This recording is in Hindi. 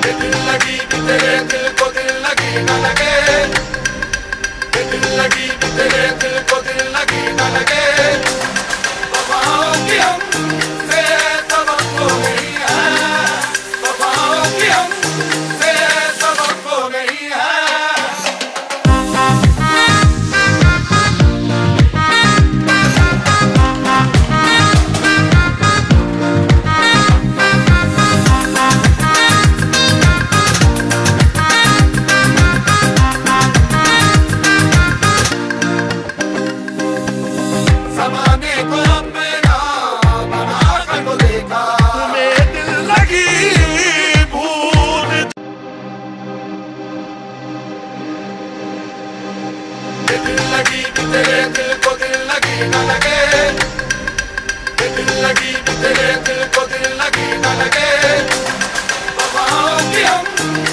दिल लगी भी तेरे दिल को दिल लगी न लगे, दिल लगी भी तेरे दिल को दिल लगी न लगे। वफाओं की हमसे सबक खो गई है, वफाओं की हमसे सबक खो गई है। ज़माने को अपना बना कर तो देखा, तुम्हें दिल लगी भूल, दिल लगी भी तेरे दिल को दिल लगी न लगे, दिल लगी भी तेरे दिल को दिल लगी न लगे। वफाओं की हम